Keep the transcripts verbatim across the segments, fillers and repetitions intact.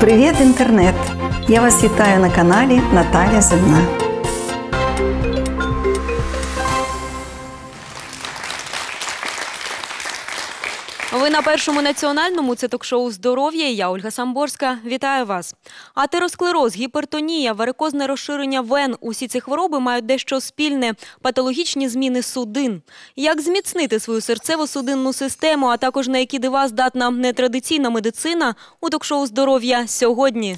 Привіт, інтернет! Я вас вітаю на каналі Наталя Земна. Ви на Першому національному, це ток-шоу «Здоров'я» і я, Ольга Самборська. Вітаю вас. Атеросклероз, гіпертонія, варикозне розширення вен – усі ці хвороби мають дещо спільне – патологічні зміни судин. Як зміцнити свою серцево-судинну систему, а також на які дива здатна нетрадиційна медицина – у ток-шоу «Здоров'я» сьогодні.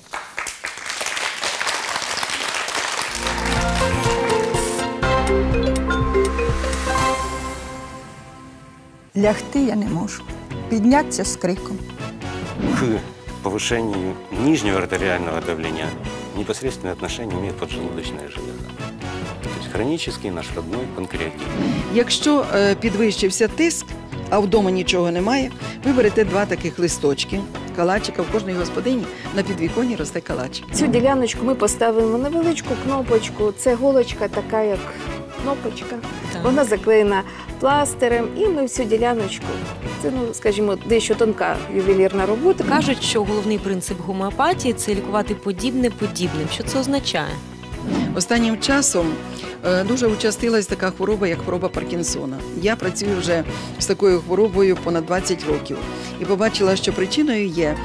Лягти я не можу. Піднятися з криком. К повышению нижнего артериального давления непосредственное отношение имеет поджелудочная железа. То есть хронический наш родной панкреатит. Якщо е, підвищився тиск, а вдома нічого немає, ви берете два таких листочки, калачика. В кожній господині на підвіконні росте калач. Цю діляночку ми поставимо невеличку кнопочку. Це голочка така, як кнопочка. Так. Вона заклеєна пластирем, і ми всю діляночку. Це, ну, скажімо, дещо тонка ювелірна робота. Кажуть, що головний принцип гомеопатії – це лікувати подібне подібним. Що це означає? Останнім часом е, дуже участилась така хвороба, як хвороба Паркінсона. Я працюю вже з такою хворобою понад двадцять років і побачила, що причиною є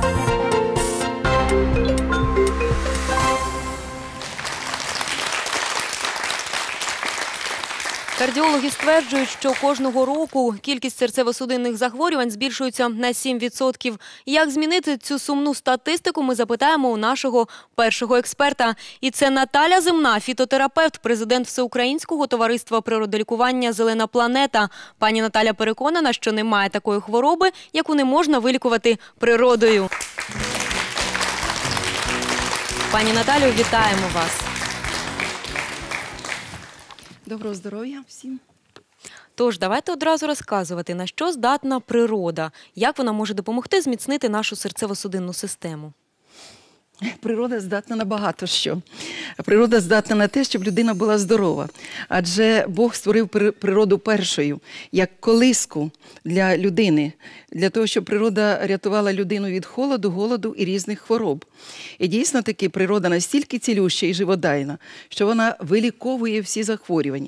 Кардіологи стверджують, що кожного року кількість серцево-судинних захворювань збільшується на сім відсотків. Як змінити цю сумну статистику, ми запитаємо у нашого першого експерта. І це Наталя Земна, фітотерапевт, президент Всеукраїнського товариства природолікування «Зелена планета». Пані Наталя переконана, що немає такої хвороби, яку не можна вилікувати природою. Пані Наталю, вітаємо вас. доброго здоров'я всім. Тож, давайте одразу розказувати, на що здатна природа, як вона може допомогти зміцнити нашу серцево-судинну систему. Природа здатна на багато що. Природа здатна на те, щоб людина була здорова. Адже Бог створив природу першою, як колиску для людини, для того, щоб природа рятувала людину від холоду, голоду і різних хвороб. І дійсно таки природа настільки цілюща і живодайна, що вона виліковує всі захворювання.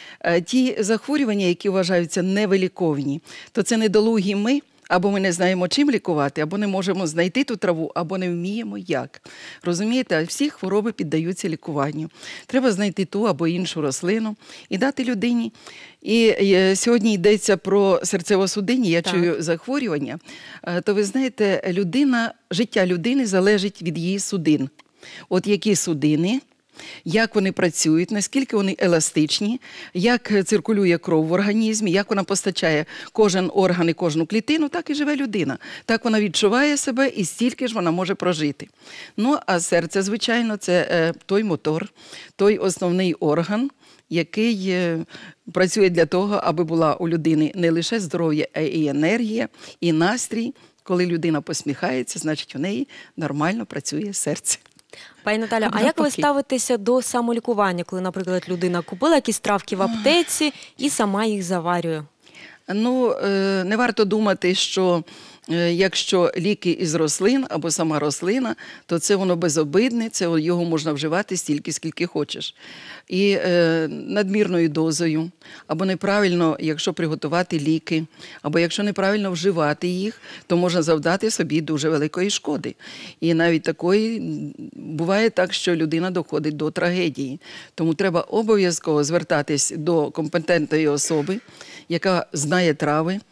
Ті захворювання, які вважаються невиліковні, то це недолугі ми, або ми не знаємо, чим лікувати, або не можемо знайти ту траву, або не вміємо як. Розумієте, всі хвороби піддаються лікуванню. Треба знайти ту або іншу рослину і дати людині. І сьогодні йдеться про серцево-судинні, я так. чую захворювання. То ви знаєте, людина, життя людини залежить від її судин. От які судини, як вони працюють, наскільки вони еластичні, як циркулює кров в організмі, як вона постачає кожен орган і кожну клітину, так і живе людина. Так вона відчуває себе і стільки ж вона може прожити. Ну, а серце, звичайно, це е, той мотор, той основний орган, який е, працює для того, аби була у людини не лише здоров'я, а і енергія, і настрій. Коли людина посміхається, значить у неї нормально працює серце. Пані Наталя, а як ви ставитеся до самолікування, коли, наприклад, людина купила якісь травки в аптеці і сама їх заварює? Ну, не варто думати, що якщо ліки із рослин або сама рослина, то це воно безобидне, це його можна вживати стільки, скільки хочеш. І е, надмірною дозою, або неправильно, якщо приготувати ліки, або якщо неправильно вживати їх, то можна завдати собі дуже великої шкоди. І навіть такої буває так, що людина доходить до трагедії. Тому треба обов'язково звертатись до компетентної особи, яка знає трави.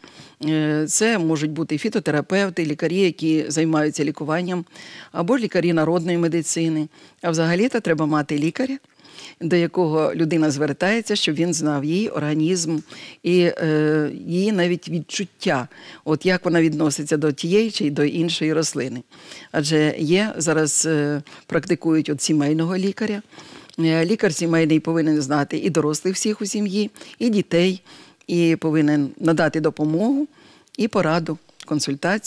Це можуть бути фітотерапевти, лікарі, які займаються лікуванням, або лікарі народної медицини. А взагалі-то треба мати лікаря, до якого людина звертається, щоб він знав її організм і е, її навіть відчуття, от як вона відноситься до тієї чи до іншої рослини. Адже є, зараз е, практикують от сімейного лікаря. Лікар сімейний повинен знати і дорослих всіх у сім'ї, і дітей, і повинен надати допомогу, і пораду, консультацію.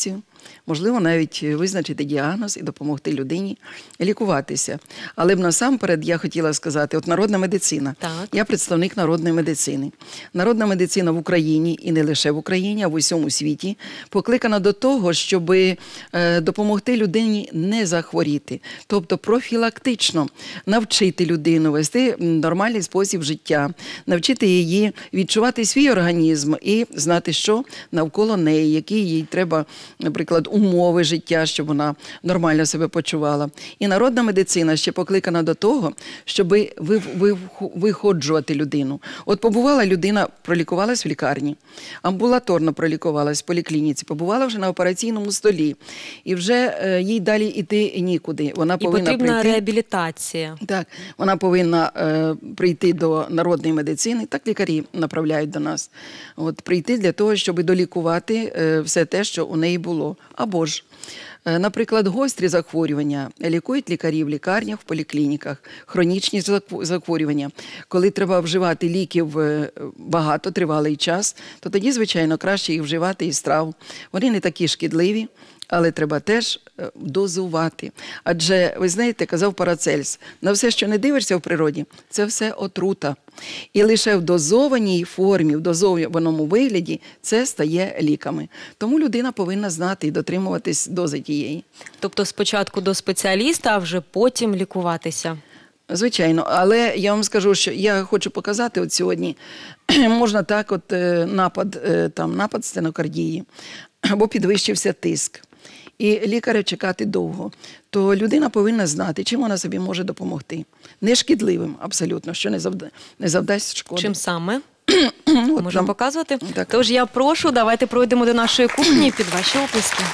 можливо, навіть визначити діагноз і допомогти людині лікуватися. Але б насамперед я хотіла сказати, от народна медицина. Так. Я представник народної медицини. Народна медицина в Україні, і не лише в Україні, а в усьому світі, покликана до того, щоб допомогти людині не захворіти. Тобто профілактично навчити людину вести нормальний спосіб життя, навчити її відчувати свій організм і знати, що навколо неї, які їй треба, наприклад, умови життя, щоб вона нормально себе почувала. І народна медицина ще покликана до того, щоб виходжувати людину. От побувала людина, пролікувалась в лікарні, амбулаторно пролікувалась в поліклініці, побувала вже на операційному столі, і вже е, їй далі йти нікуди. Вона І повинна потрібна прийти. реабілітація. Так, вона повинна е, прийти до народної медицини, так лікарі направляють до нас, от, прийти для того, щоб долікувати е, все те, що у неї було. Або ж, е, наприклад, гострі захворювання лікують лікарі в лікарнях, в поліклініках, хронічні захворювання. Коли треба вживати ліків е, багато, тривалий час, то тоді, звичайно, краще їх вживати із трав. Вони не такі шкідливі, але треба теж дозувати. Адже, ви знаєте, казав Парацельс, на все, що не дивишся в природі, це все отрута. І лише в дозованій формі, в дозованому вигляді це стає ліками. Тому людина повинна знати і дотримуватись дози тієї. Тобто спочатку до спеціаліста, а вже потім лікуватися. Звичайно, але я вам скажу, що я хочу показати от сьогодні, можна так, от напад, там, напад стенокардії, або підвищився тиск, і лікаря чекати довго, то людина повинна знати, чим вона собі може допомогти. Нешкідливим абсолютно, що не, завда... не завдасть шкоди. Чим саме? От Можемо там... показувати? Так. Тож я прошу, давайте пройдемо до нашої кухні під ваші оплески.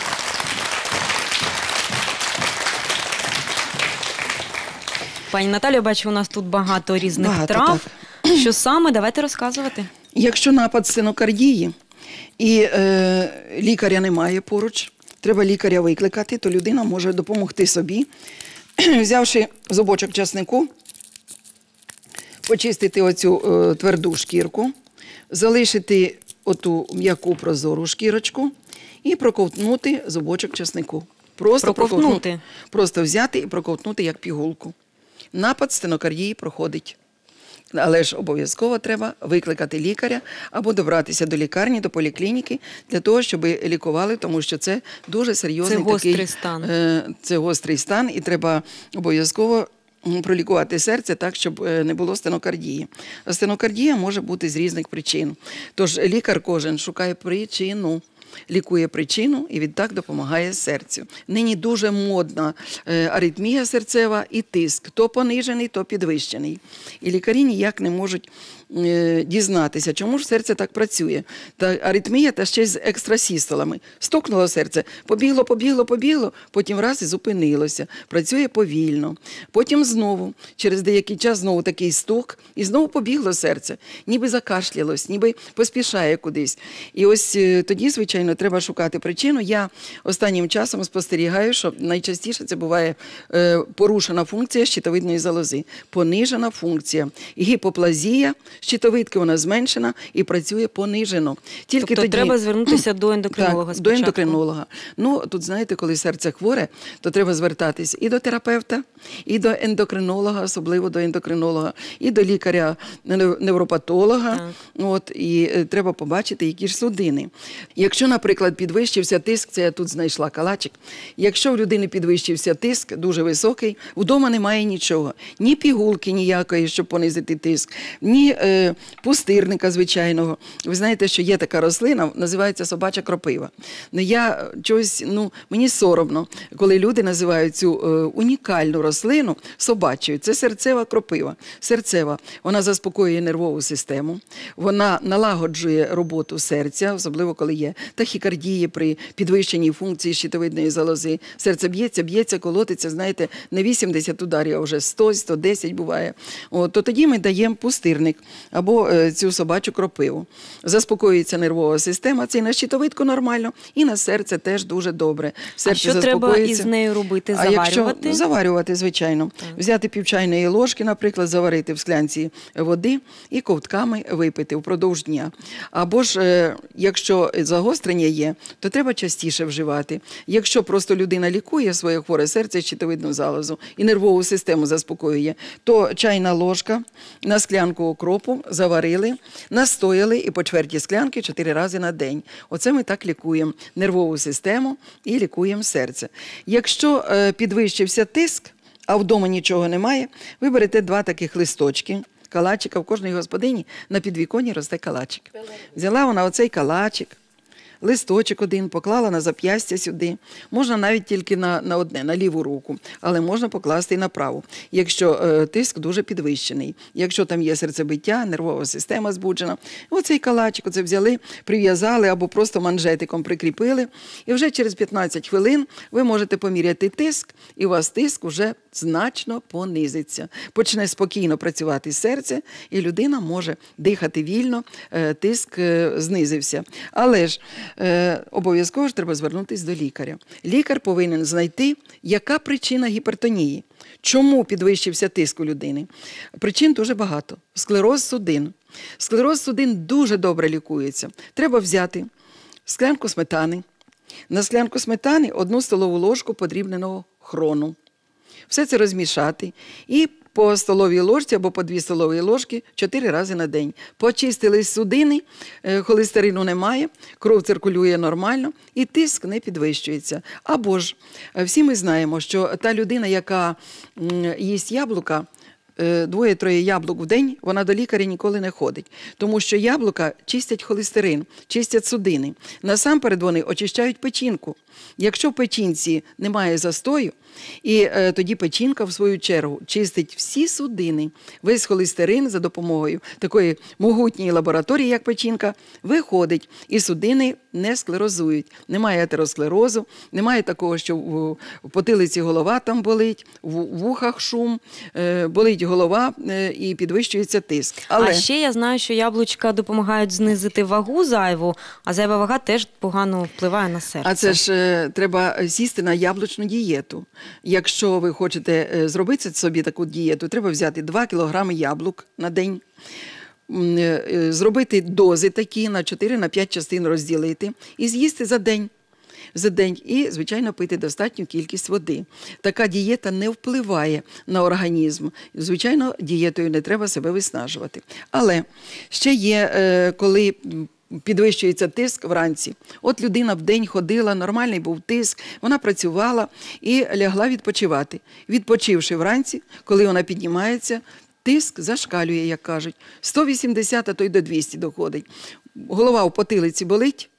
Пані Наталія, бачу, у нас тут багато різних Багато, трав. Що саме? Давайте розказувати. Якщо напад стенокардії і е, лікаря немає поруч, треба лікаря викликати, то людина може допомогти собі, взявши зубочок часнику, почистити оцю е, тверду шкірку, залишити оту м'яку прозору шкірочку і проковтнути зубочок часнику. Просто Проковтнути? Просто взяти і проковтнути як пігулку. Напад стенокардії проходить. Але ж обов'язково треба викликати лікаря або добратися до лікарні, до поліклініки, для того, щоб лікували, тому що це дуже серйозний Це гострий такий, стан. Е, це гострий стан, і треба обов'язково пролікувати серце так, щоб не було стенокардії. А стенокардія може бути з різних причин. Тож лікар кожен шукає причину. Лікує причину і відтак допомагає серцю. Нині дуже модна аритмія серцева і тиск. То понижений, то підвищений. І лікарі ніяк не можуть дізнатися, чому ж серце так працює. Та аритмія, та ще й з екстрасістолами. Стукнуло серце, побігло, побігло, побігло, потім раз і зупинилося. Працює повільно. Потім знову, через деякий час знову такий стук, і знову побігло серце. Ніби закашлялось, ніби поспішає кудись. І ось тоді, звичайно, треба шукати причину. Я останнім часом спостерігаю, що найчастіше це буває е, порушена функція щитовидної залози. Понижена функція. Гіпоплазія щитовидки, вона зменшена і працює понижено. Тільки тобто тоді... треба звернутися до ендокринолога так, спочатку? до ендокринолога. Ну, тут, знаєте, коли серце хворе, то треба звертатись і до терапевта, і до ендокринолога, особливо до ендокринолога, і до лікаря-невропатолога. От, і е, треба побачити, які ж судини. Якщо, наприклад, підвищився тиск, це я тут знайшла калачик, якщо в людини підвищився тиск, дуже високий, вдома немає нічого. Ні пігулки ніякої, щоб понизити тиск, ні е, пустирника звичайного. Ви знаєте, що є така рослина, називається собача кропива. Ну, я чогось, ну, мені соромно, коли люди називають цю е, унікальну рослину собачою. Це серцева кропива. Серцева. Вона заспокоює нервову систему, вона налагоджує роботу серця, особливо коли є тахікардії при підвищенні функції щитовидної залози. Серце б'ється, б'ється, колотиться, знаєте, не вісімдесят ударів, а вже сто, сто десять буває. От, то тоді ми даємо пустирник або е, цю собачу кропиву. Заспокоюється нервова система, це і на щитовидку нормально, і на серце теж дуже добре. Серце а що треба із нею робити? Заварювати? А якщо заварювати, звичайно. Так. Взяти пів чайної ложки, наприклад, заварити в склянці води і ковтками випити впродовж дня. Або ж, е, якщо загострення загострення є, то треба частіше вживати. Якщо просто людина лікує своє хворе серце, щитовидну залозу і нервову систему заспокоює, то чайна ложка на склянку окропу заварили, настояли і по чверті склянки чотири рази на день. Оце ми так лікуємо нервову систему і лікуємо серце. Якщо е, підвищився тиск, а вдома нічого немає, ви берете два таких листочки, калачика, в кожній господині на підвіконні росте калачик. Взяла вона оцей калачик, листочок один, поклала на зап'ястя сюди. Можна навіть тільки на, на одне, на ліву руку, але можна покласти і на праву, якщо е, тиск дуже підвищений. Якщо там є серцебиття, нервова система збуджена. Оцей калачик оце взяли, прив'язали або просто манжетиком прикріпили. І вже через п'ятнадцять хвилин ви можете поміряти тиск, і у вас тиск вже значно понизиться. Почне спокійно працювати серце, і людина може дихати вільно, е, тиск е, знизився. Але ж Е, обов'язково ж треба звернутися до лікаря. Лікар повинен знайти, яка причина гіпертонії. Чому підвищився тиск у людини? Причин дуже багато. Склероз судин. Склероз судин дуже добре лікується. Треба взяти склянку сметани. На склянку сметани одну столову ложку подрібненого хрону. Все це розмішати і по столовій ложці або по дві столові ложки чотири рази на день. Почистили судини, холестерину немає, кров циркулює нормально і тиск не підвищується. Або ж, всі ми знаємо, що та людина, яка їсть яблука, двоє-троє яблук в день, вона до лікаря ніколи не ходить. Тому що яблука чистять холестерин, чистять судини. Насамперед вони очищають печінку. Якщо в печінці немає застою, і е, тоді печінка, в свою чергу, чистить всі судини, весь холестерин за допомогою такої могутньої лабораторії, як печінка, виходить, і судини не склерозують. Немає атеросклерозу, немає такого, що в, в потилиці голова там болить, в, в вухах шум, е, болить голова е, і підвищується тиск. Але... А ще я знаю, що яблучка допомагають знизити вагу зайву, а зайва вага теж погано впливає на серце. А це ж е, треба сісти на яблучну дієту. Якщо ви хочете е, зробити собі таку дієту, треба взяти два кілограми яблук на день, е, е, зробити дози такі, на чотири-п'ять частин розділити і з'їсти за день. За день і, звичайно, пити достатню кількість води. Така дієта не впливає на організм. Звичайно, дієтою не треба себе виснажувати. Але ще є, е, коли підвищується тиск вранці. От людина в день ходила, нормальний був тиск, вона працювала і лягла відпочивати. Відпочивши вранці, коли вона піднімається, тиск зашкалює, як кажуть. сто вісімдесят, а то й до двісті доходить. Голова в потилиці болить,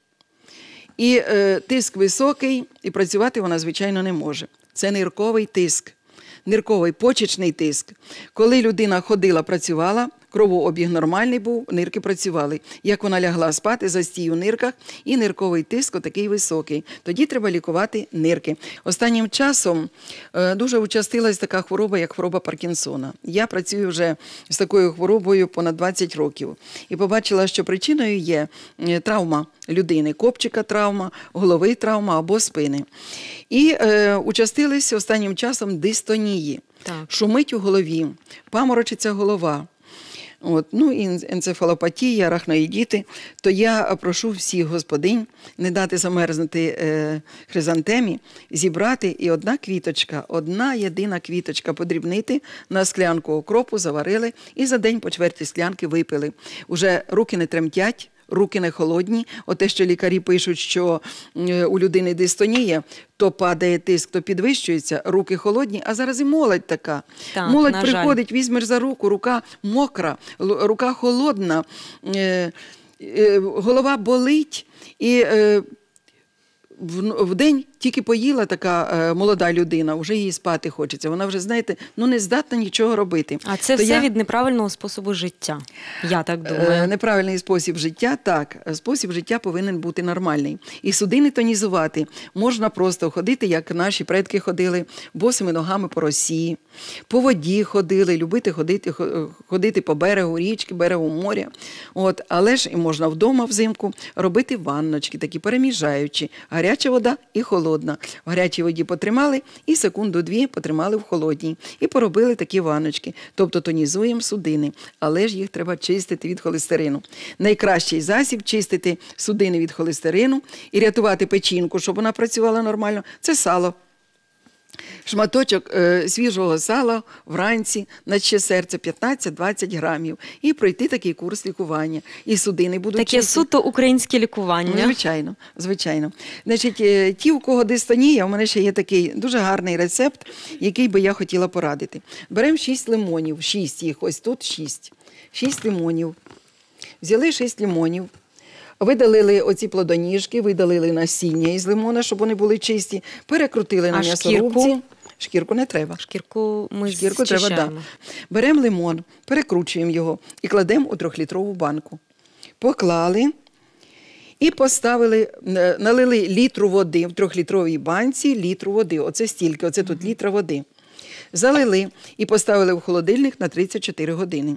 і е, тиск високий, і працювати вона, звичайно, не може. Це нирковий тиск, нирковий почечний тиск. Коли людина ходила, працювала, кровообіг нормальний був, нирки працювали. Як вона лягла спати, застій у нирках, і нирковий тиск отакий високий. Тоді треба лікувати нирки. Останнім часом е, дуже участилась така хвороба, як хвороба Паркінсона. Я працюю вже з такою хворобою понад двадцять років. І побачила, що причиною є травма людини, копчика травма, голови травма або спини. І е, участились останнім часом дистонії. Так. Шумить у голові, паморочиться голова. От, ну, і енцефалопатія, арахноїдіти, то я прошу всіх господинь не дати замерзнути е, хризантемі, зібрати і одна квіточка, одна єдина квіточка подрібнити на склянку окропу, заварили і за день по чверті склянки випили. Уже руки не тремтять, руки не холодні. Оте, що лікарі пишуть, що у людини дистонія, то падає тиск, то підвищується, руки холодні, а зараз і молодь така. Так, молодь на жаль. приходить, візьмеш за руку, рука мокра, л- рука холодна, е- е- голова болить, і е- в, в день тільки поїла така е, молода людина, вже їй спати хочеться. Вона вже, знаєте, ну не здатна нічого робити. А це То все я... від неправильного способу життя, я так думаю. Е, неправильний спосіб життя, так. Спосіб життя повинен бути нормальний. І судини тонізувати можна просто ходити, як наші предки ходили, босими ногами по росі, по воді ходили, любити ходити, ходити по берегу річки, берегу моря. От. Але ж і можна вдома взимку робити ванночки, такі переміжаючі, гаряча вода і холодна. холодна. В гарячій воді потримали і секунду-дві потримали в холодній. І поробили такі ваночки. Тобто тонізуємо судини, але ж їх треба чистити від холестерину. Найкращий засіб чистити судини від холестерину і рятувати печінку, щоб вона працювала нормально, це сало. Шматочок е, свіжого сала вранці, наче серце п'ятнадцять-двадцять грамів. І пройти такий курс лікування. І судини будуть Таке чисті. суто українське лікування. Ну, звичайно, звичайно. Значить, е, ті, у кого дистонія, у мене ще є такий дуже гарний рецепт, який би я хотіла порадити. Беремо шість лимонів, шість їх, ось тут шість. шість лимонів. Взяли шість лимонів. Видалили оці плодоніжки, видалили насіння із лимона, щоб вони були чисті, перекрутили на А м'ясорубці. шкірку? Шкірку не треба. Шкірку ми Шкірку треба, да. зчищаємо. Беремо лимон, перекручуємо його і кладемо у трьохлітрову банку. Поклали і поставили, е, налили літру води в трьохлітровій банці, літру води. Оце стільки, оце тут літра води. Залили і поставили в холодильник на тридцять чотири години.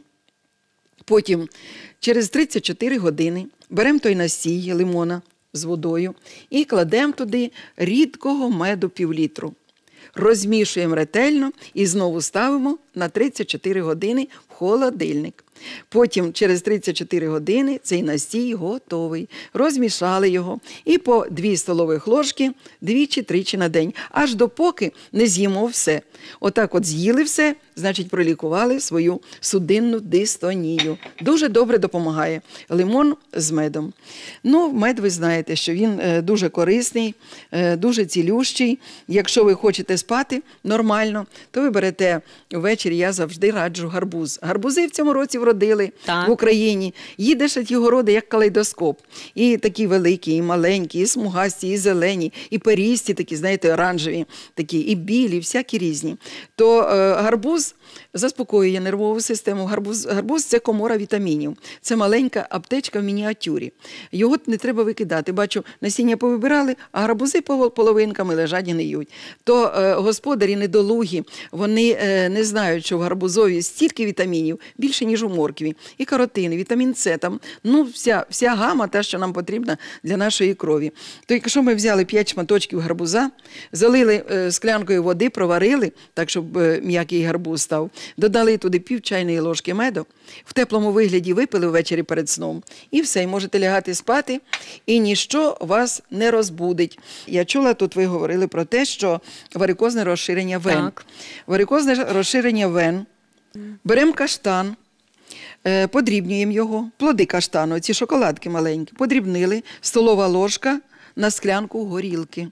Потім через тридцять чотири години беремо той настій лимона з водою і кладемо туди рідкого меду півлітру. Розмішуємо ретельно і знову ставимо на тридцять чотири години в холодильник. Потім через тридцять чотири години цей настій готовий. Розмішали його і по дві столових ложки двічі-тричі на день, аж допоки не з'їмо все. Отак от з'їли все, значить пролікували свою судинну дистонію. Дуже добре допомагає лимон з медом. Ну, мед ви знаєте, що він е, дуже корисний, е, дуже цілющий. Якщо ви хочете спати нормально, то ви берете ввечері, я завжди раджу гарбуз. Гарбузи в цьому році вродили Так. в Україні. Їдеш, а ті городи, як калейдоскоп. І такі великі, і маленькі, і смугасті, і зелені, і перісті такі, знаєте, оранжеві, такі, і білі, всякі різні. То е, гарбуз заспокоює нервову систему. Гарбуз, гарбуз – це комора вітамінів. Це маленька аптечка в мініатюрі. Його не треба викидати. Бачу, насіння повибирали, а гарбузи половинками лежать і гниють. То е, господарі недолугі, вони е, не знають, що в гарбузові стільки вітамінів, більше, ніж у моркві. І каротини, вітамін С, там, ну, вся, вся гама, та, що нам потрібна для нашої крові. То якщо ми взяли п'ять шматочків гарбуза, залили е, склянкою води, проварили, так, щоб е, м'який гарбуз став, додали туди пів чайної ложки меду, в теплому вигляді випили ввечері перед сном, і все, і можете лягати спати, і ніщо вас не розбудить. Я чула, тут ви говорили про те, що варикозне розширення вен. Так. Варикозне розширення вен. Беремо каштан, е, подрібнюємо його, плоди каштану, ці шоколадки маленькі, подрібнили, столова ложка на склянку горілки.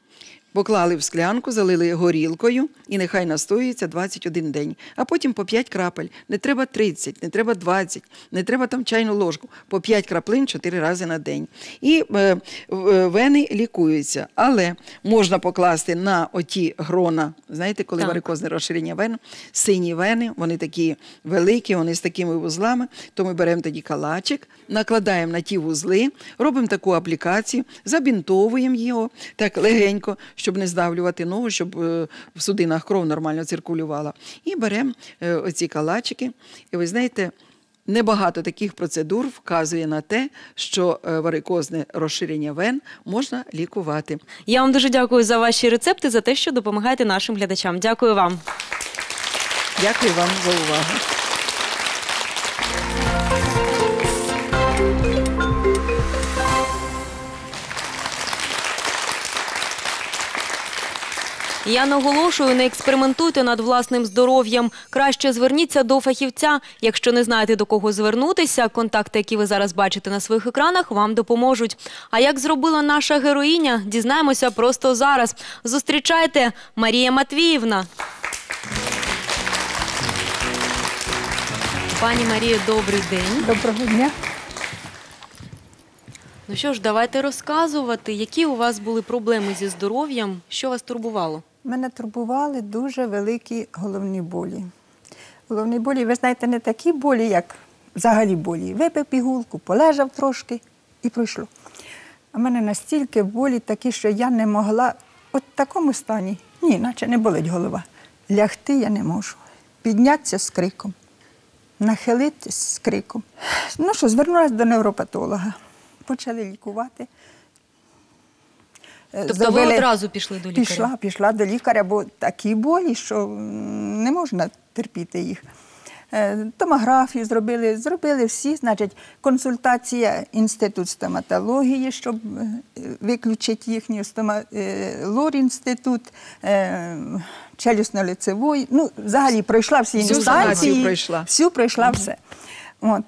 Поклали в склянку, залили горілкою і нехай настоюється двадцять один день. А потім по п'ять крапель. Не треба тридцять, не треба двадцять, не треба там чайну ложку. По п'ять краплин чотири рази на день. І е, вени лікуються. Але можна покласти на оті грона, знаєте, коли Так. варикозне розширення вен, сині вени, вони такі великі, вони з такими вузлами, то ми беремо тоді калачик, накладаємо на ті вузли, робимо таку аплікацію, забінтовуємо його так легенько, щоб не здавлювати ногу, щоб е, в судинах кров нормально циркулювала. І беремо е, оці калачики. І ви знаєте, небагато таких процедур вказує на те, що е, варикозне розширення вен можна лікувати. Я вам дуже дякую за ваші рецепти, за те, що допомагаєте нашим глядачам. Дякую вам. Дякую вам за увагу. Я наголошую, не експериментуйте над власним здоров'ям. Краще зверніться до фахівця. Якщо не знаєте, до кого звернутися, контакти, які ви зараз бачите на своїх екранах, вам допоможуть. А як зробила наша героїня, дізнаємося просто зараз. Зустрічайте, Марія Матвіївна. Пані Марія, добрий день. Доброго дня. Ну що ж, давайте розказувати, які у вас були проблеми зі здоров'ям, що вас турбувало? Мене турбували дуже великі головні болі. Головні болі, ви знаєте, не такі болі, як взагалі болі. Випив пігулку, полежав трошки і пройшло. А в мене настільки болі такі, що я не могла от в такому стані, ні, наче не болить голова. Лягти я не можу, піднятися з криком, нахилитися з криком. Ну що, звернулася до невропатолога. Почали лікувати. Тобто ви одразу пішли до лікаря? Пішла, пішла до лікаря, бо такі болі, що не можна терпіти їх. Томографію зробили, зробили всі, значить, консультація інститут стоматології, щоб виключити їхню стома... лор-інститут, челюстно-лицевої. Ну, взагалі пройшла всі Всю інстанції, пройшла. всю пройшла mm-hmm. все. От.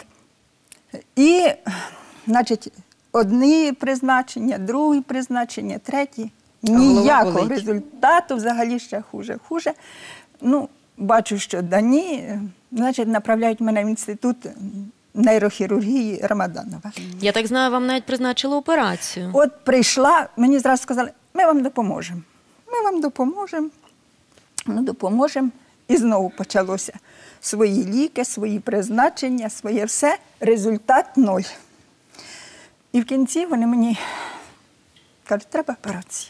І, значить, одні призначення, другі призначення, треті. Ніякого результату, взагалі ще хуже, хуже. Ну, бачу, що дані, значить, направляють мене в інститут нейрохірургії Рамаданова. Я так знаю, вам навіть призначили операцію. От прийшла, мені зразу сказали, ми вам допоможемо. Ми вам допоможемо. Ну, допоможемо. І знову почалося. Свої ліки, свої призначення, своє все. Результат ноль. І в кінці вони мені кажуть, треба операція.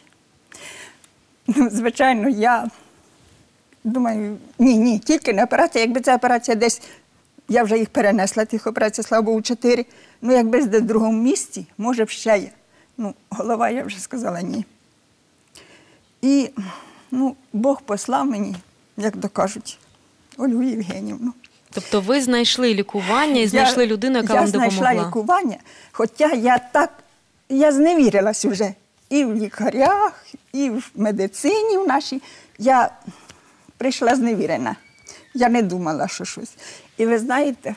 Ну, звичайно, я думаю, ні, ні, тільки не операція. Якби ця операція десь, я вже їх перенесла, тих операцій, слава Богу, чотири. Ну, якби десь в другому місці, може б ще є. Ну, голова, я вже сказала, ні. І, ну, Бог послав мені, як то кажуть, Ольгу Євгенівну. Тобто ви знайшли лікування і знайшли я, людину, яка вам допомогла? Я знайшла лікування, хоча я так, я зневірилась вже і в лікарях, і в медицині в нашій. Я прийшла зневірена. Я не думала, що щось. І ви знаєте,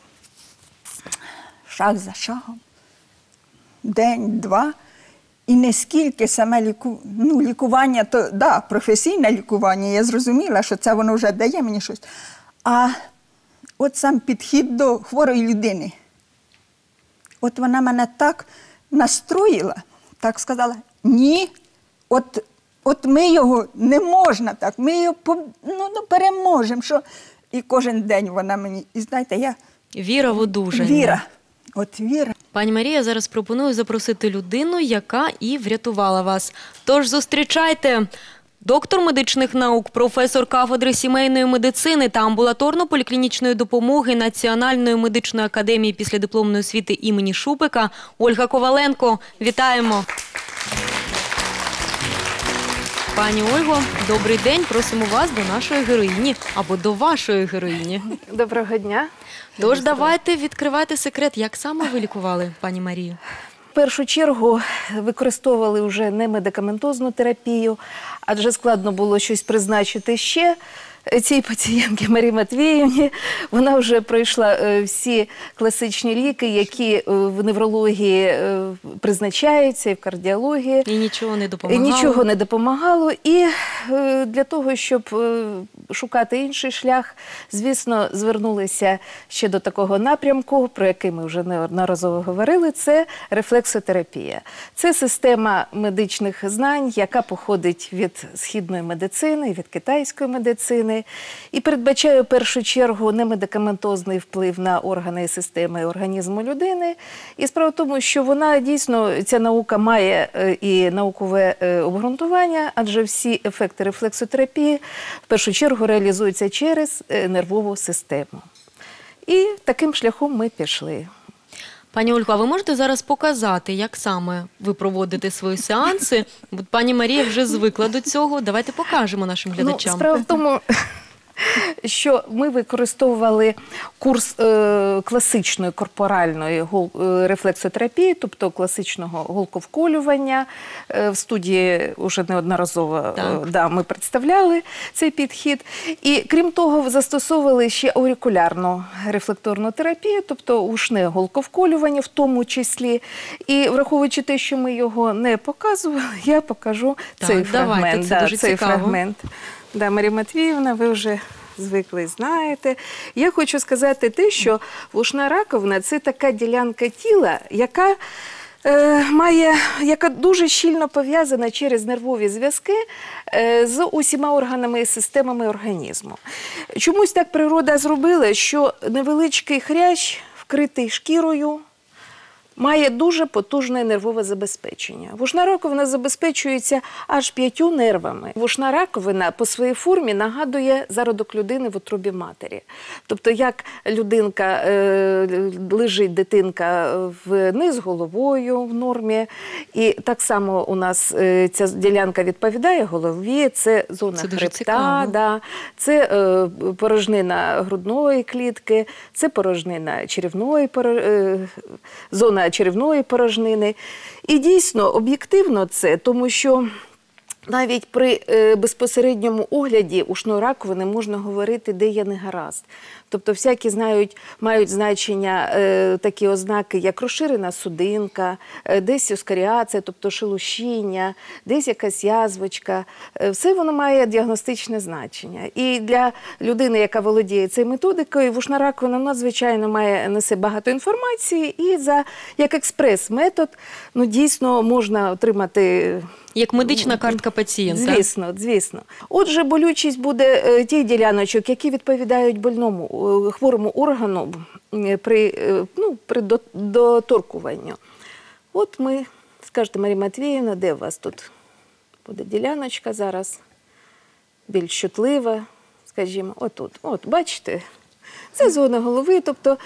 шаг за шагом, день, два, і не скільки саме ліку... ну, лікування, то, да, професійне лікування, я зрозуміла, що це воно вже дає мені щось. А от сам підхід до хворої людини, от вона мене так настроїла, так сказала, ні, от, от ми його не можна так, ми його ну, ну, переможемо. Що... І кожен день вона мені, і знаєте, я... Віра в одужання. Віра, от віра. Пані Марія, зараз пропоную запросити людину, яка і врятувала вас. Тож зустрічайте. Доктор медичних наук, професор кафедри сімейної медицини та амбулаторно-поліклінічної допомоги Національної медичної академії післядипломної освіти імені Шупика Ольга Коваленко. Вітаємо! Пані Ольго, добрий день. Просимо вас до нашої героїні або до вашої героїні. Доброго дня. Тож давайте відкривайте секрет, як саме ви лікували, пані Марію? В першу чергу використовували вже не медикаментозну терапію, адже складно було щось призначити ще цій пацієнтці Марії Матвіївні. Вона вже пройшла всі класичні ліки, які в неврології призначаються, і в кардіології. І нічого не допомагало? І нічого не допомагало. І для того, щоб шукати інший шлях, звісно, звернулися ще до такого напрямку, про який ми вже неодноразово говорили, це рефлексотерапія. Це система медичних знань, яка походить від східної медицини, від китайської медицини, і передбачає в першу чергу немедикаментозний вплив на органи і системи організму людини. І справа в тому, що вона дійсно, ця наука має і наукове обґрунтування, адже всі ефекти рефлексотерапії в першу чергу реалізуються через нервову систему. І таким шляхом ми пішли. Пані Ольго, а ви можете зараз показати, як саме ви проводите свої сеанси? Бо пані Марія вже звикла до цього. Давайте покажемо нашим глядачам. Ну, справа в тому, що ми використовували курс е, класичної корпоральної гол, е, рефлексотерапії, тобто класичного голковколювання. Е, в студії вже неодноразово е, да, ми представляли цей підхід. І крім того, застосовували ще аурикулярну рефлекторну терапію, тобто ушне голковколювання в тому числі. І враховуючи те, що ми його не показували, я покажу так, цей давайте, фрагмент. це да, дуже цей цікаво. фрагмент. Да, Марія Матвіївна, ви вже звикли знаєте. Я хочу сказати те, що вушна раковина – це така ділянка тіла, яка е, має, яка дуже щільно пов'язана через нервові зв'язки е, з усіма органами і системами організму. Чомусь так природа зробила, що невеличкий хрящ, вкритий шкірою, має дуже потужне нервове забезпечення. Вушна раковина забезпечується аж п'ятью нервами. Вушна раковина по своїй формі нагадує зародок людини в утробі матері. Тобто, як людинка, е, лежить дитинка вниз головою в нормі, і так само у нас е, ця ділянка відповідає голові, це зона Це дуже хребта, цікаво. да, це е, порожнина грудної клітки, це порожнина черевної, поро- е, зона черевної порожнини. І дійсно, об'єктивно це, тому що навіть при е, безпосередньому огляді ушної раковини можна говорити, де є негаразд. Тобто всякі знають, мають значення е, такі ознаки, як розширена судинка, е, десь оскаріація, тобто шелушіння, десь якась язвочка. Е, все воно має діагностичне значення. І для людини, яка володіє цією методикою, вушна раковина надзвичайно має, несе багато інформації, і за, як експрес-метод, ну, дійсно можна отримати... Як медична картка пацієнта. Звісно, звісно. Отже, болючість буде е, тих діляночок, які відповідають больному, е, хворому органу е, при, е, ну, при до- доторкуванню. От ми, скажете, Марія Матвіївна, де у вас тут буде діляночка зараз? Більш чутлива, скажімо, отут. От, бачите? Це зона голови, тобто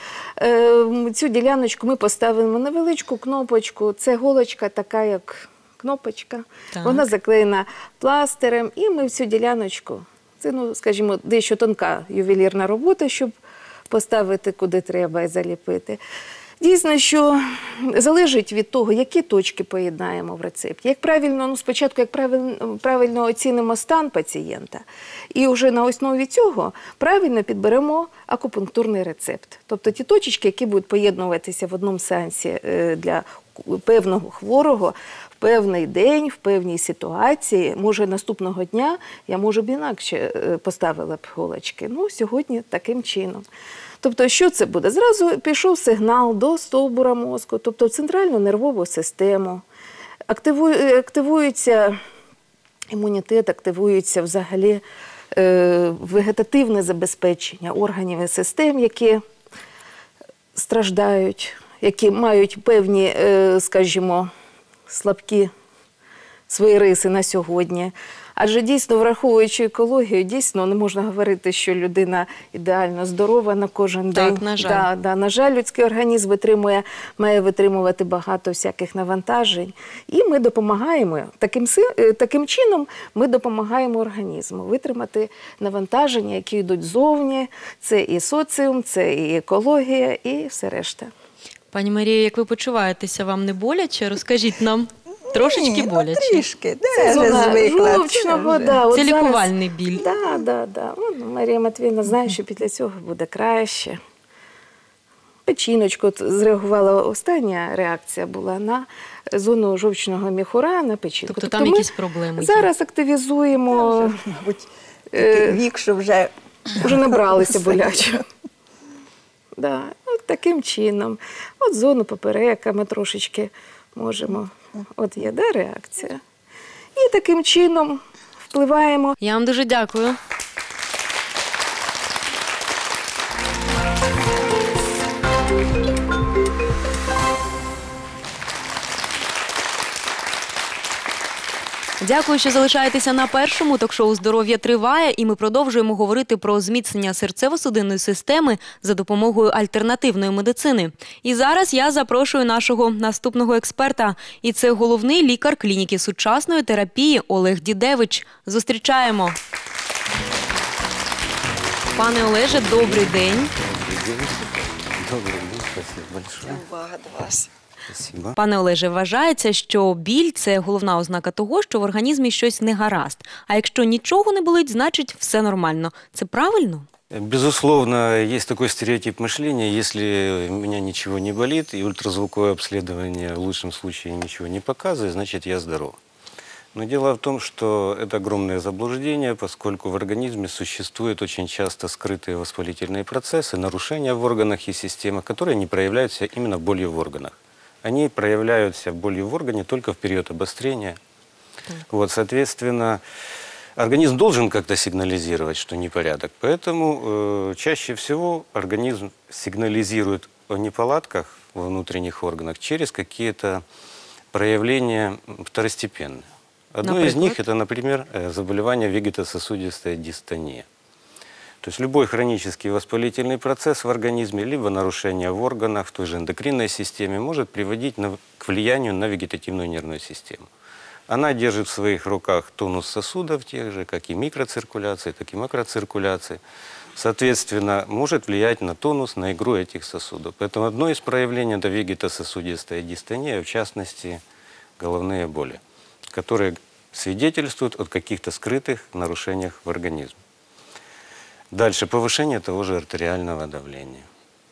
е, цю діляночку ми поставимо на невеличку кнопочку. Це голочка така, як... кнопочка, Так. вона заклеєна пластирем, і ми всю діляночку, це, ну, скажімо, дещо тонка ювелірна робота, щоб поставити куди треба і заліпити. Дійсно, що залежить від того, які точки поєднаємо в рецепті. Як правильно, ну, спочатку, як правильно, правильно оцінимо стан пацієнта, і вже на основі цього правильно підберемо акупунктурний рецепт. Тобто ті точечки, які будуть поєднуватися в одному сеансі е, для певного хворого, в певний день, в певній ситуації, може наступного дня я, може б, інакше е, поставила б голочки. Ну, сьогодні таким чином. Тобто, що це буде? Зразу пішов сигнал до стовбура мозку, тобто в центральну нервову систему. Активує, активується імунітет, активується взагалі е, вегетативне забезпечення органів і систем, які страждають, які мають певні, е, скажімо, слабкі свої риси на сьогодні. Адже дійсно, враховуючи екологію, дійсно не можна говорити, що людина ідеально здорова на кожен Так, день. на жаль. Да, да, на жаль, людський організм витримує, має витримувати багато всяких навантажень. І ми допомагаємо, таким, си- е, таким чином ми допомагаємо організму витримати навантаження, які йдуть ззовні. Це і соціум, це і екологія, і все решта. Пані Марія, як ви почуваєтеся? Вам не боляче? Розкажіть нам. Трошечки Ні, ну, боляче. трішки. Де Це я вже зона звикла. жовчного, вже. да, от Це зараз- лікувальний біль. Да, да, да. От Марія Матвіївна знає, що після цього буде краще. Печіночку, от зреагувала, остання реакція була на зону жовчного міхура, на печінку. Тобто там ми якісь проблеми є? зараз активізуємо, Вже, мабуть, Е, такий вік, що вже вже набралися боляче. Да, от таким чином. От зону поперека ми трошечки можемо. От є, да, реакція. І таким чином впливаємо. Я вам дуже дякую. Дякую, що залишаєтеся на першому. Ток-шоу «Здоров'я триває», і ми продовжуємо говорити про зміцнення серцево-судинної системи за допомогою альтернативної медицини. І зараз я запрошую нашого наступного експерта. І це головний лікар клініки сучасної терапії Олег Дідевич. Зустрічаємо. Пане Олеже, добрий день. Добрый день, спасибо большое. Увага до вас. Спасибо. Пане Олеже, вважається, що біль – це головна ознака того, що в організмі щось не гаразд. А якщо нічого не болить, значить все нормально. Це правильно? Безусловно, есть такой стереотип мышления. Если у меня ничего не болит, и ультразвуковое обследование в лучшем случае ничего не показывает, значит, я здоров. Но дело в том, что это огромное заблуждение, поскольку в организме существуют очень часто скрытые воспалительные процессы, нарушения в органах и системах, которые не проявляются именно болью в органах. Они проявляются болью в органе только в период обострения. Вот, соответственно, организм должен как-то сигнализировать, что непорядок. Поэтому э, чаще всего организм сигнализирует о неполадках во внутренних органах через какие-то проявления второстепенные. Одно из Например? них – это, например, э, заболевание вегетососудистая дистония. То есть любой хронический воспалительный процесс в организме, либо нарушение в органах, в той же эндокринной системе, может приводить на- к влиянию на вегетативную нервную систему. Она держит в своих руках тонус сосудов тех же, как и микроциркуляции, так и макроциркуляции. Соответственно, может влиять на тонус, на игру этих сосудов. Поэтому одно из проявлений – это вегетососудистая дистония, в частности, головные боли, которые свидетельствуют о каких-то скрытых нарушениях в организме. Дальше повышение того же артериального давления.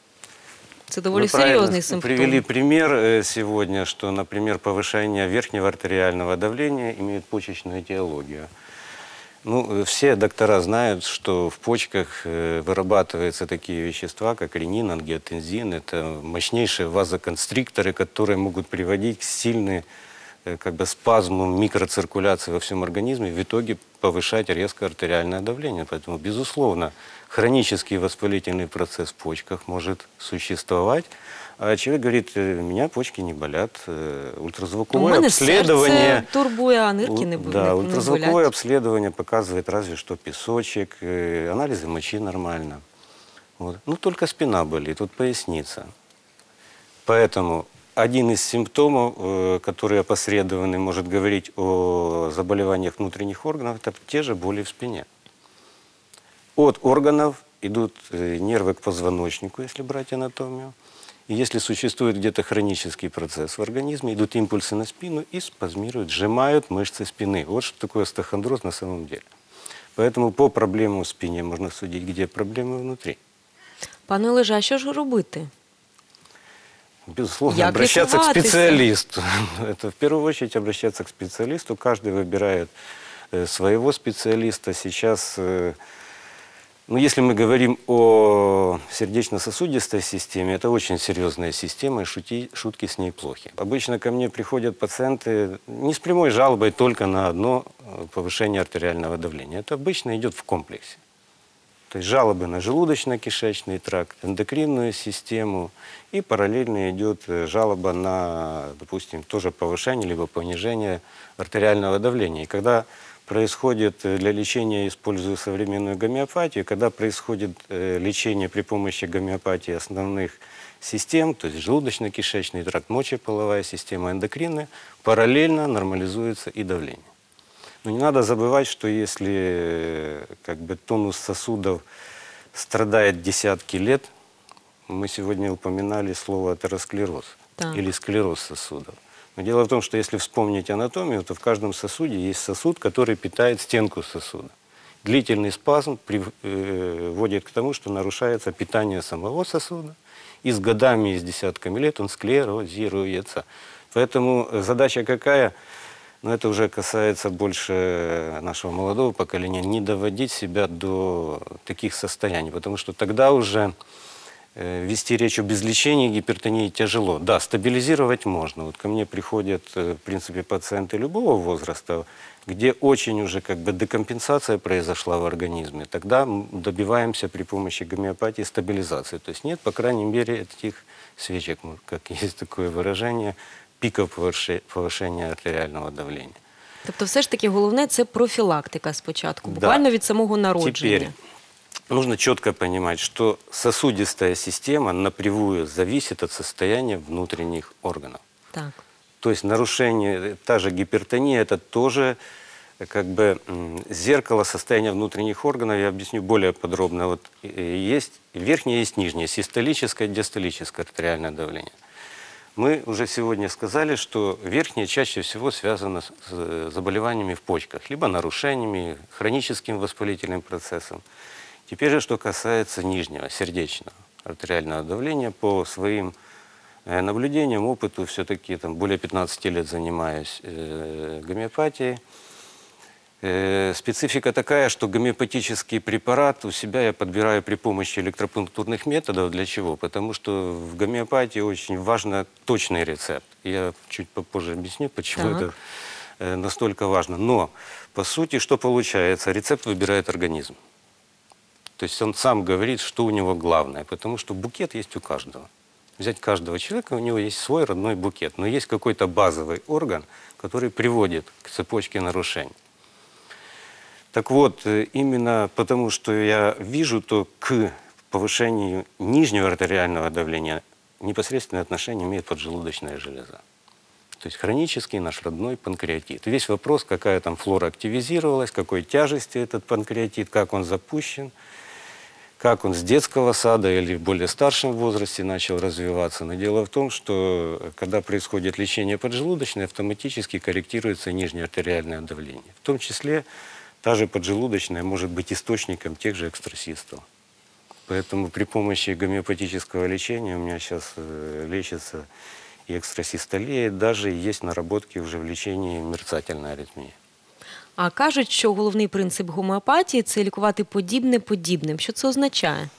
Це доволі Вы правильно серйозний симптом. привели пример э, сегодня, что, например, повышение верхнего артериального давления имеет почечную этиологию. Ну, э, все доктора знают, что в почках э, вырабатываются такие вещества, как ренин, ангиотензин. Это мощнейшие вазоконстрикторы, которые могут приводить к сильной э, как бы спазму микроциркуляции во всем организме, в итоге повышать резко артериальное давление. Поэтому, безусловно, хронический воспалительный процесс в почках может существовать. А человек говорит, «Э, у меня почки не болят, э, У ультразвуковое мене обследование... серце турбує, а нирки не, У- бу- Да, не, не ультразвуковое болять. обследование показывает разве что песочек, э, анализы мочи нормально. Вот. Ну, только спина болит, вот поясница. Поэтому один из симптомов, э, который опосредованный может говорить о заболеваниях внутренних органов, это те же боли в спине. От органов идут э, нервы к позвоночнику, если брать анатомию. И если существует где-то хронический процесс в организме, идут импульсы на спину и спазмируют, сжимают мышцы спины. Вот что такое остеохондроз на самом деле. Поэтому по проблемам в спине можно судить, где проблемы внутри. Пане Олеже, а що ж робити? Безусловно, Як обращаться к лікуватися? специалисту. Это в первую очередь обращаться к специалисту. Каждый выбирает э, своего специалиста. Сейчас, э, ну, если мы говорим о сердечно-сосудистой системе, это очень серьезная система, и шути- шутки с ней плохи. Обычно ко мне приходят пациенты не с прямой жалобой только на одно э, повышение артериального давления. Это обычно идет в комплексе. То есть жалобы на желудочно-кишечный тракт, эндокринную систему, и параллельно идет э, жалоба на, допустим, тоже повышение либо понижение артериального давления. И когда происходит э, для лечения, использую современную гомеопатию, когда происходит э, лечение при помощи гомеопатии основных систем, то есть желудочно-кишечный тракт, мочеполовая система, эндокринная, параллельно нормализуется и давление. Но не надо забывать, что если э, как бы, тонус сосудов страдает десятки лет, мы сегодня упоминали слово атеросклероз Так. или склероз сосудов. Но дело в том, что если вспомнить анатомию, то в каждом сосуде есть сосуд, который питает стенку сосуда. Длительный спазм приводит к тому, что нарушается питание самого сосуда, и с годами, и с десятками лет он склерозируется. Поэтому задача какая? Но это уже касается больше нашего молодого поколения, не доводить себя до таких состояний, потому что тогда уже э, вести речь об излечении гипертонии тяжело. Да, стабилизировать можно. Вот ко мне приходят, э, в принципе, пациенты любого возраста, где очень уже как бы декомпенсация произошла в организме. Тогда м, добиваемся при помощи гомеопатии стабилизации. То есть нет, по крайней мере, этих свечек, ну, как есть такое выражение, пиков повыше- повышения артериального давления. Тобто все ж таки головне – це профілактика спочатку, Да. буквально від самого народження. Теперь нужно четко понимать, что сосудистая система напрямую зависит от состояния внутренних органов. Так. То есть нарушение, та же гипертония, это тоже э, как бы м, зеркало состояния внутренних органов. Я объясню более подробно. Вот э, есть верхнее, есть нижнее, систолическое, диастолическое артериальное давление. Мы уже сегодня сказали, что верхнее чаще всего связано с с заболеваниями в почках, либо нарушениями, хроническим воспалительным процессом. Теперь же, что касается нижнего, сердечного артериального давления, по своим э, наблюдениям, опыту, все-таки там более пятнадцати лет занимаюсь э, гомеопатией. Э, специфика такая, что гомеопатический препарат у себя я подбираю при помощи электропунктурных методов. Для чего? Потому что в гомеопатии очень важен точный рецепт. Я чуть попозже объясню, почему Так. это э, настолько важно. Но, по сути, что получается? Рецепт выбирает организм. То есть он сам говорит, что у него главное, потому что букет есть у каждого. Взять каждого человека, у него есть свой родной букет, но есть какой-то базовый орган, который приводит к цепочке нарушений. Так вот, именно потому, что я вижу, то к повышению нижнего артериального давления непосредственное отношение имеет поджелудочная железа. То есть хронический наш родной панкреатит. Весь вопрос, какая там флора активизировалась, какой тяжести этот панкреатит, как он запущен, как он с детского сада или в более старшем возрасте начал развиваться. Но дело в том, что когда происходит лечение поджелудочной, автоматически корректируется нижнее артериальное давление. В том числе та же поджелудочная может быть источником тех же экстрасистов. Поэтому при помощи гомеопатического лечения у меня сейчас э, лечится и экстрасистолія, даже есть наработки вже в ліченні мерцательної аритмії. А кажуть, що головний принцип гомеопатії – це лікувати подібне подібним. Що це означає?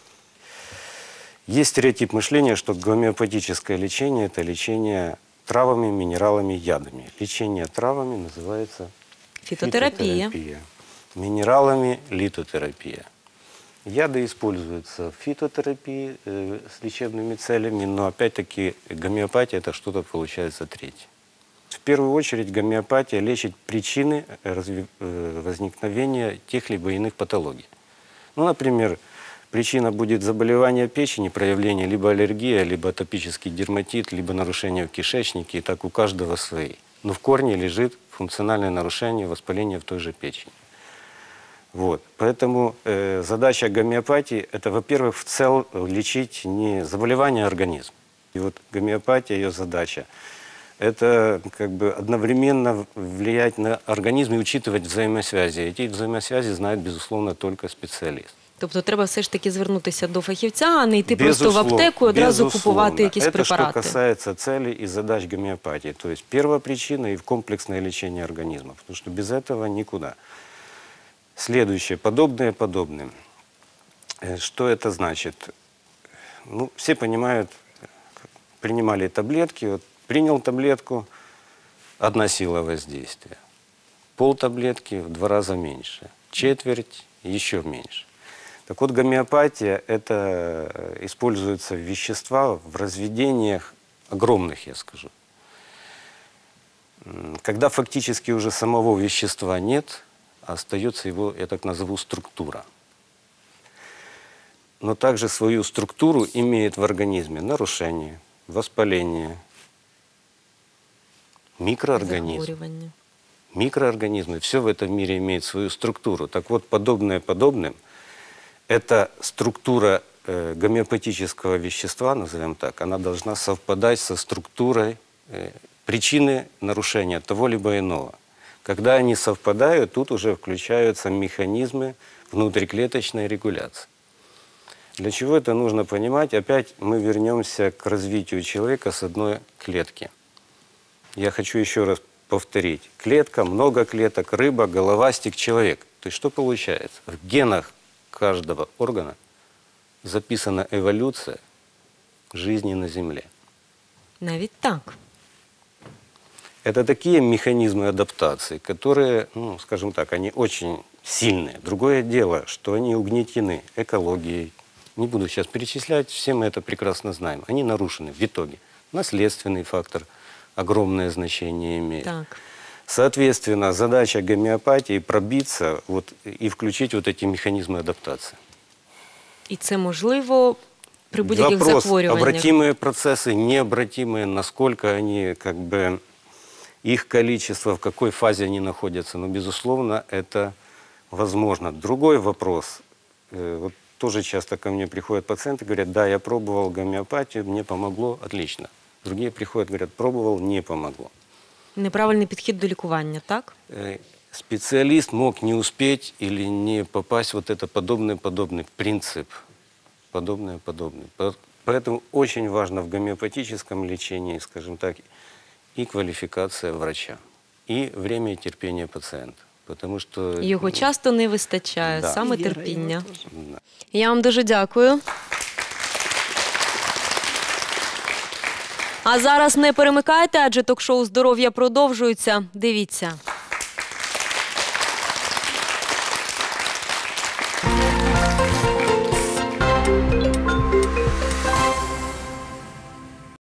Есть стереотип мышления, что гомеопатическое лечение – это лечение травами, минералами, ядами. Лечение травами называется Фитотерапия. фитотерапия. Минералами – литотерапия. Яды используются в фитотерапии э, с лечебными целями, но опять-таки гомеопатия – это что-то получается третье. В первую очередь гомеопатия лечит причины разви- э, возникновения тех либо иных патологий. Ну, например, причина будет заболевание печени, проявление либо аллергия, либо атопический дерматит, либо нарушение в кишечнике, и так у каждого свои. Но в корне лежит функциональное нарушение, воспаление в той же печени. Вот. Поэтому э, задача гомеопатии – это, во-первых, в целом лечить не заболевание, а организм. И вот гомеопатия, ее задача – это как бы одновременно влиять на организм и учитывать взаимосвязи. Эти взаимосвязи знает, безусловно, только специалист. Тобто треба все ж таки звернутися до фахівця, а не йти просто в аптеку і одразу безусловно. купувати якісь Это препарати. что касается целей и задач гомеопатии. То есть первая причина и комплексное лечение организма. Потому что без этого никуда. Следующее. Подобное подобным. Что это значит? Ну, все понимают, принимали таблетки. Вот принял таблетку, одна сила воздействия. Пол таблетки в два раза меньше. Четверть еще меньше. Так вот, гомеопатия – это используются вещества в разведениях огромных, я скажу. Когда фактически уже самого вещества нет, остается его, я так назову, структура. Но также свою структуру имеет в организме нарушение, воспаление, микроорганизм. Захворювання. Микроорганизмы, все в этом мире имеет свою структуру. Так вот, подобное подобным – это структура э, гомеопатического вещества, назовем так, она должна совпадать со структурой э, причины нарушения того либо иного. Когда они совпадают, тут уже включаются механизмы внутриклеточной регуляции. Для чего это нужно понимать? Опять мы вернемся к развитию человека с одной клетки. Я хочу еще раз повторить. Клетка, много клеток, рыба, головастик, человек. То есть что получается? В генах каждого органа записана эволюция жизни на Земле. Навіть так. Это такие механизмы адаптации, которые, ну, скажем так, они очень сильные. Другое дело, что они угнетены экологией. Не буду сейчас перечислять, все мы это прекрасно знаем. Они нарушены в итоге. Наследственный фактор огромное значение имеет. Так. Соответственно, задача гомеопатии пробиться вот, и включить вот эти механизмы адаптации. І це можливо при будь-яких Вопрос, захворюваннях. обратимые процессы, необратимые, насколько они, как бы, их количество, в какой фазе они находятся. Но, безусловно, это возможно. Другой вопрос. Э, вот тоже часто ко мне приходят пациенты, говорят, да, я пробовал гомеопатию, мне помогло, отлично. Другие приходят, говорят, пробовал, не помогло. Неправильний підхід до лікування, так? Э, Специалист мог не успеть или не попасть в вот это подобный-подобный принцип. Подобное-подобное. По- Поэтому очень важно в гомеопатическом лечении, скажем так, и квалификация врача, и время и терпение пациента. Потому что... Його часто не вистачає, Да. саме І віра терпіння. його теж. Да. Я вам дуже дякую. А зараз не перемикайте, адже ток-шоу «Здоров'я» продовжується. Дивіться.